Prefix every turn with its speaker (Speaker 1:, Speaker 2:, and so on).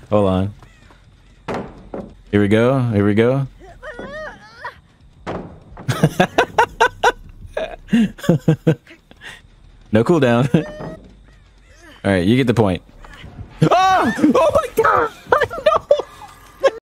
Speaker 1: Hold on. Here we go. Here we go. No cooldown. All right, you get the point. Oh! Oh my god!